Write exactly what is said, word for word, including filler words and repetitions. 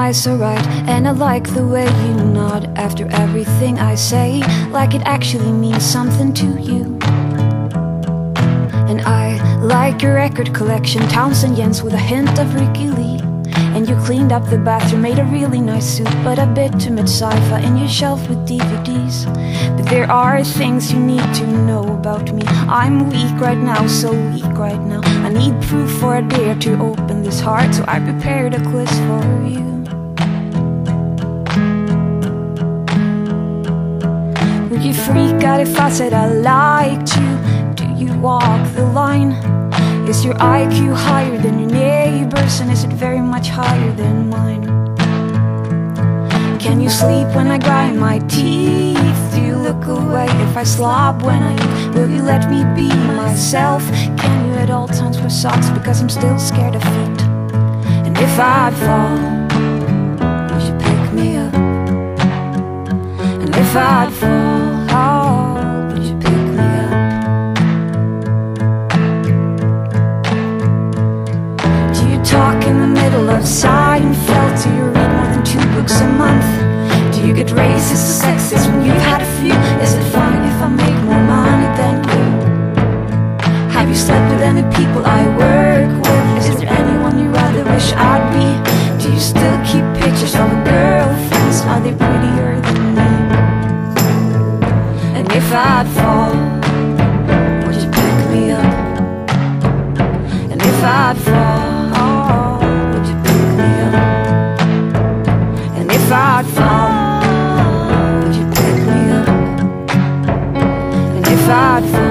eyes are right, and I like the way you nod after everything I say, like it actually means something to you. And I like your record collection, Townsend Jens with a hint of Rickie Lee. And you cleaned up the bathroom, made a really nice soup, but a bit too much sci-fi in your shelf with D V Ds. But there are things you need to know about me. I'm weak right now, so weak right now. I need proof for I dare to open this heart, so I prepared a quiz for you. Would you freak out if I said I liked you? Do you walk the line? Is your I Q higher than your neighbours, and is it very much higher than mine? Can you sleep when I grind my teeth? Do you look away if I slob when I eat? Will you let me be myself? Can you at all times wear socks, because I'm still scared of feet? And if I'd fall, would you pick me up? And if I'd fall, oh, would you pick me up? Do you talk in the middle of Seinfeld? Do you read more than two books a month? Do you get racist or sexist when you've had a few? Is it fine if I make more money than you? Have you slept with any people I work with? Is there anyone you rather wish I'd be? Do you still keep pictures of girlfriends? Are they prettier than me? And if I'd fall, would you pick me up? And if I'd fall, oh, would you pick me up? And if I'd fall, would you pick me up? And if I'd fall,